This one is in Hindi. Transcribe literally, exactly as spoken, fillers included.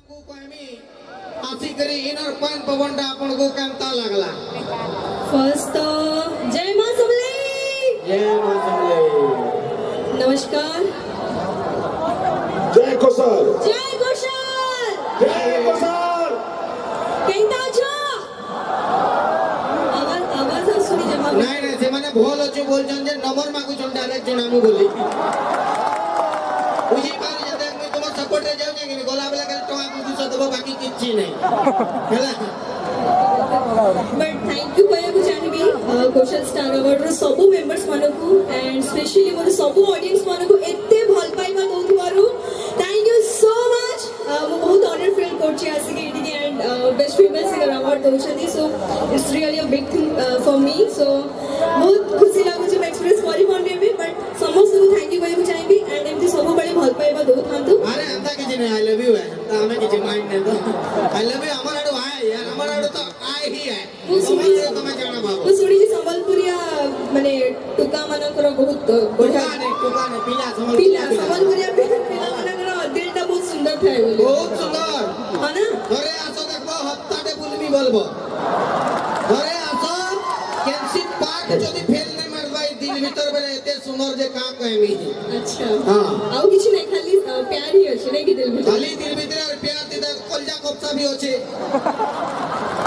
को कहमी आसी करी इनर पॉइंट पवन टा अपन को केमता लागला। फर्स्ट तो जय मां समले। जय मां समले। नमस्कार। जय कोसल। जय कोसल। जय कोसल। केंता छ आवाज आवाज सुनी जमा नहीं नहीं से माने भोल अछि बोलछन जे नंबर मागु छन डायरेक्ट जनामु बोली बुझी पार जते मैं तुम सपोर्ट रे जाउ जे गोला बेला के टका बुझी छ दबो बाकी किछि नहीं हैला। बट थैंक यू कहया को चाहिबी कौशल स्टार अवार्ड रो सब मेंबर्स मानको एंड स्पेशली मोर सब ऑडियंस मानको एते भल पाइबा दोथुवारु थैंक यू सो मच। मो बहुत ऑनर फील करछि आसी के एडी and best female singer award दोछथि so it's really a big thing for me so बहुत खुशी लागु छ एक्सप्रेस करि पाने भी बट समस्त को थैंक यू कहया को चाहिबी एंड एमती सब बळे भल पाइबा दोथांतु। अरे अंता किछि नहीं आई लव यू है त हमें किछि माइंड नहीं तो आई लव यू हमर आडो आए यार हमर आडो तो आए ही है वो सुनी तुम्हें जाना बाबू वो सुनी जी संबलपुरिया माने टुका मानकर बहुत टुका नहीं टुका नहीं पिला संबल पिला संबलपुरिया पिला मानकर दिलटा बहुत सुंदर थाए बोली बहुत सुंदर हां ना घरे आसो देखबो हप्ताटे बुलमी बोलबो घरे आसो कैंसी पार्क जदी फेल नहीं मारबाई दिल भीतर बेले एते सुंदर जे का कहमी। अच्छा हां आउ किछि नहीं खाली प्यार ही अछि नहीं कि दिल भीतर खाली दिल भीतर और प्यार दिदा कलजा कपसा भी अछि।